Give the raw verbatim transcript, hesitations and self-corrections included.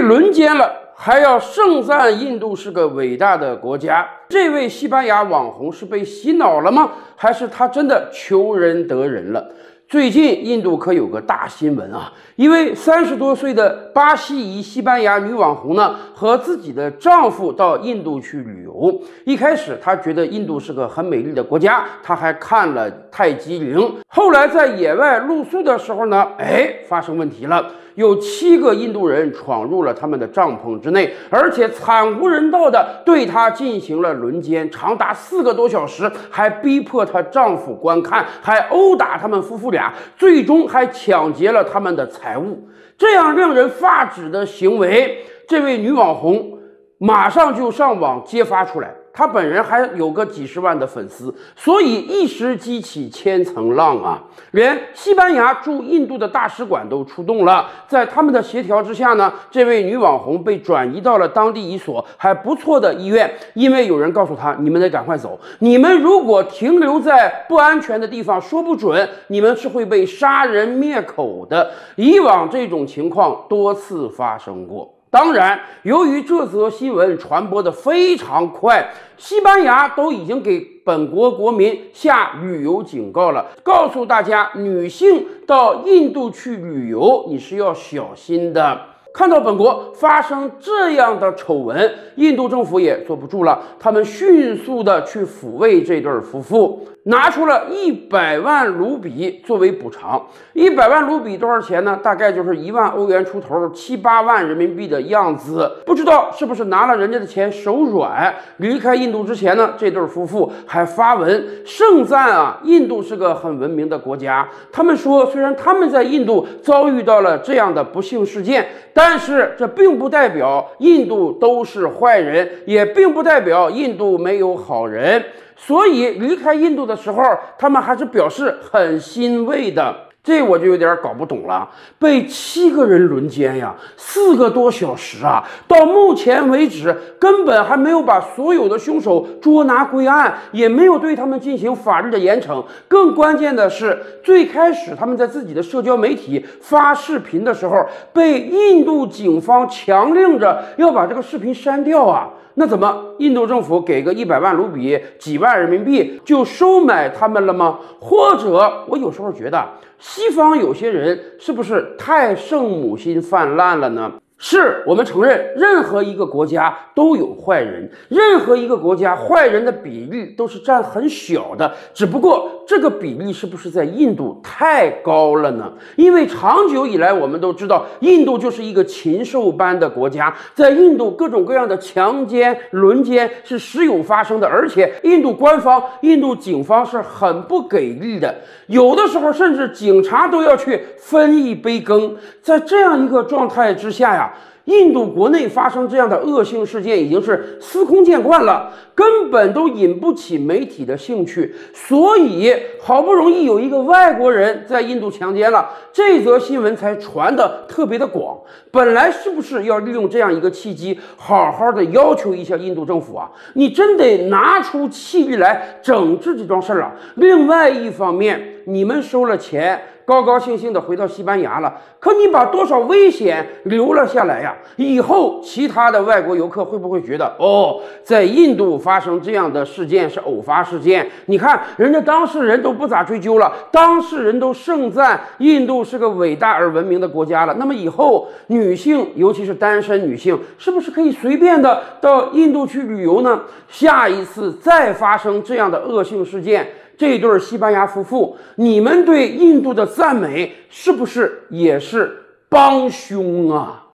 轮奸了，还要盛赞印度是个伟大的国家。这位西班牙网红是被洗脑了吗？还是他真的求人得人了？最近印度可有个大新闻啊！一位三十多岁的巴西裔西班牙女网红呢，和自己的丈夫到印度去旅游。一开始她觉得印度是个很美丽的国家，她还看了泰姬陵。后来在野外露宿的时候呢，哎，发生问题了。有七个印度人闯入了他们的帐篷之内，而且惨无人道的对她进行了轮奸，长达四个多小时，还逼迫她丈夫观看，还殴打他们夫妇俩，最终还抢劫了他们的财物。这样令人发指的行为，这位女网红马上就上网揭发出来。她本人还有个几十万的粉丝，所以一时激起千层浪啊！连西班牙驻印度的大使馆都出动了，在他们的协调之下呢，这位女网红被转移到了当地一所还不错的医院，因为有人告诉她，你们得赶快走，你们如果停留在不安全的地方，说不准你们是会被杀人灭口的。以往这种情况多次发生过。当然，由于这则新闻传播的非常快，西班牙都已经给本国国民下旅游警告了，告诉大家女性到印度去旅游你是要小心的。看到本国发生这样的丑闻，印度政府也坐不住了，他们迅速的去抚慰这对夫妇，拿出了一百万卢比作为补偿。一百万卢比多少钱呢？大概就是一万欧元出头，七八万人民币的样子。不知道是不是拿了人家的钱手软。离开印度之前呢，这对夫妇还发文盛赞啊，印度是个很文明的国家。他们说，虽然他们在印度遭遇到了这样的不幸事件，但是这并不代表印度都是坏人，也并不代表印度没有好人。所以离开印度的时候，他们还是表示很欣慰的。这我就有点搞不懂了，被七个人轮奸呀，四个多小时啊！到目前为止，根本还没有把所有的凶手捉拿归案，也没有对他们进行法律的严惩。更关键的是，最开始他们在自己的社交媒体发视频的时候，被印度警方强令着要把这个视频删掉啊！那怎么印度政府给个一百万卢比几万人民币就收买他们了吗？或者我有时候觉得西方有些人是不是太圣母心泛滥了呢？是我们承认任何一个国家都有坏人，任何一个国家坏人的比例都是占很小的，只不过这个比例是不是在印度太高了呢？因为长久以来我们都知道，印度就是一个禽兽般的国家，在印度各种各样的强奸轮奸是时有发生的，而且印度官方印度警方是很不给力的，有的时候甚至警察都要去分一杯羹。在这样一个状态之下呀，印度国内发生这样的恶性事件已经是司空见惯了，根本都引不起媒体的兴趣。所以好不容易有一个外国人在印度强奸了，这则新闻才传得特别的广。本来是不是要利用这样一个契机，好好的要求一下印度政府啊，你真得拿出气力来整治这桩事儿啊。另外一方面，你们收了钱，高高兴兴的回到西班牙了，可你把多少危险留了下来呀？以后其他的外国游客会不会觉得，哦，在印度发生这样的事件是偶发事件？你看人家当事人都不咋追究了，当事人都盛赞印度是个伟大而文明的国家了，那么以后女性，尤其是单身女性，是不是可以随便的到印度去旅游呢？下一次再发生这样的恶性事件，这对西班牙夫妇，你们对印度的赞美是不是也是帮凶啊？